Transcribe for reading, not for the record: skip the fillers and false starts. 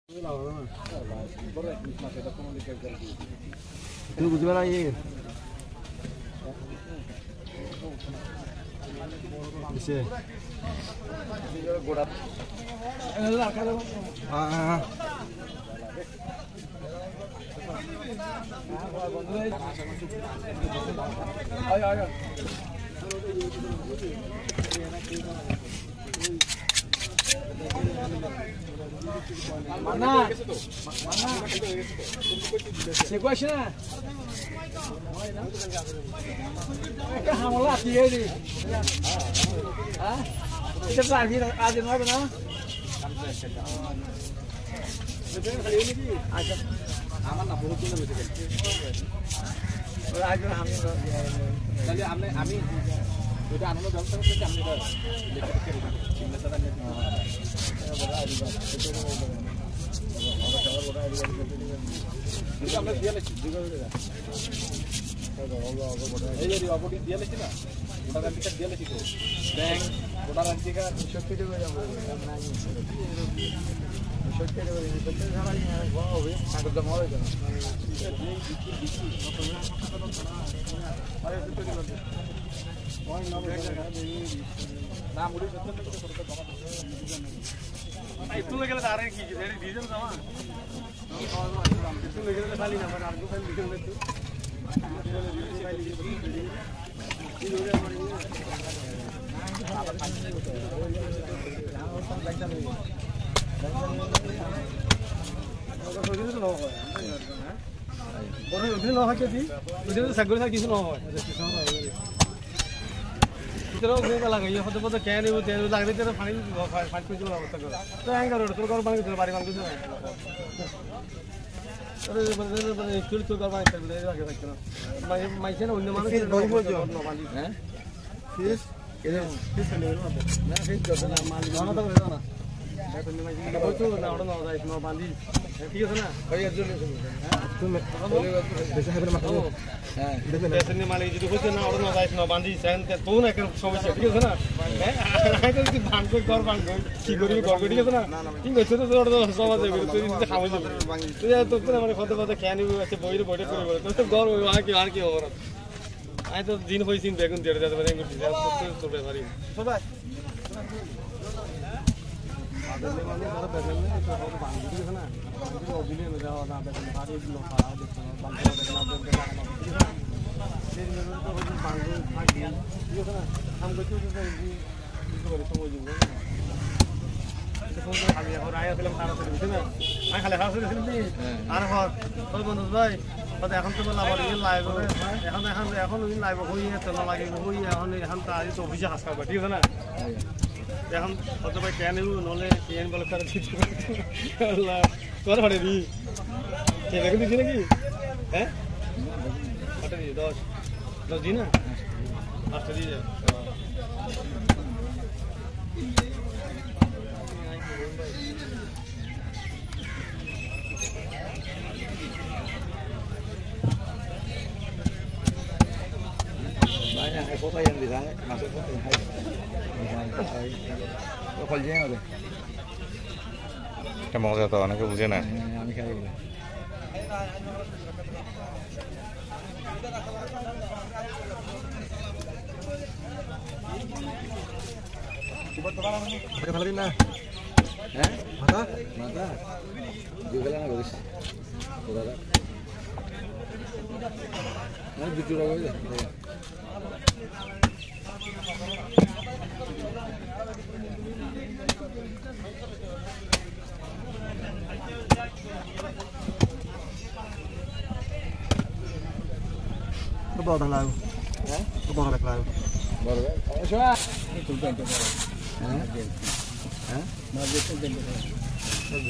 Itu gimana ini? Bisa. Mana? Chegou a China? Que ramolá aqui ele? Ah? Você vai vir a de novo não? আমার না বহুত দিন হয়েছে আমি ওইটা আনন্দ ব্যবস্থা করতেছি আমি আমরা দিয়ে লেছি এই যে অপরটি দিয়ে লেছি না ওটা রান্তিকার দিয়ে লেছি তো ব্যাংক ওটা রান্তিকার 60 টাকা যাবো 60 টাকা ছাড়াই হবে কাগজ জমা হবে কেন না মুড়ি একটু লেগে গেলে আর কি ডিজেল জমা একটু লেগে গেলে খালি না আর গো খালি ডিজেল একটু কিছু নহয় লাগে হতে পথে কে নিব তেল লাগলে তো পানি ফাইট করে দেওয়ার অবস্থা করে তো হ্যাঙ্গার তোর ঘর পানি দিতে বাড়ি মানুষ আরে মানে তোর তোর ঘর পানি দিতে লাগে থাকতে না মাইছে না অন্য মানুষ হ্যাঁ ফিস কেন ফিস নেই না ফিস করতে না মালিক না তো না তুমি মাইছে বলছো না ওটা না যাই না বাঁধি ঠিক আছে না ভাই এর জন্য তুমি বেশি হবে না হ্যাঁ দেখেন মালিক যদি বলছো না ওটা না যাই না বাঁধি সেন তো না কেন সমস্যা ঠিক আছে না হ্যাঁ আগে যদি ভাঙ ঘর ভাঙ কি করি ঘর ঠিক আছে না ঠিক আছে তো ওটা তো সমাজ হবে তুই যদি খাওয়া যাবে তুই তো তোরা মানে কত কত খেয়ে নিবি আছে বইরে বইরে করে বলে তো ঘর আর কি হবে আই তো দিন হইছিন বেগুন দিয়ে যেতে পারে এগুলো দিতে তো ব্যাপারই সবাই আদলে মানে ধরো বেগুন না তো হবে বাঁধি ঠিক আছে না যদি অবিলে না যাওয়া না বেগুন ভারী গুলো খাওয়া দেখতে বাঁধি না দেখতে না সেই জন্য তো হচ্ছে বাঁধি থাকি ঠিক আছে না কাম করতে তো কিছু করে সময় দিব না খালি এখন আয়া ফেলাম তারা বুঝছ না আমি খালি খাওয়া শুরু করছি আর হর তোর বন্ধু ভাই এখন তো বলা বলি লাইভ এখন লাইভ হইয়ে তো না লাগে হইয়ে এখন তো আজ তো অফিসে হাসকা ঠিক আছে না এখন কত ভাই কেন নলে কেন বলে তারা কিছু আল্লাহ তোর হাড়ে দি কে দেখে দিছি নাকি হ্যাঁ কত দি 10 দিন না আচ্ছা দি যা foto yang di sana masuk foto yang hai তো কল যায় না এটা মজা তো অনেকে বুঝে না আমি খাই গেলাম কিবা তো ভালো না ভালো না হ্যাঁ মাথা মাথা জুগলা না করিস ওরা না দুটো হয়ে যায় Nó bò thằng nào? Hả? Nó bò thằng nào? Bò rồi. Số á. Tụi tiền tụi rồi. Hả? Hả? Mà việc tụi tiền tụi rồi.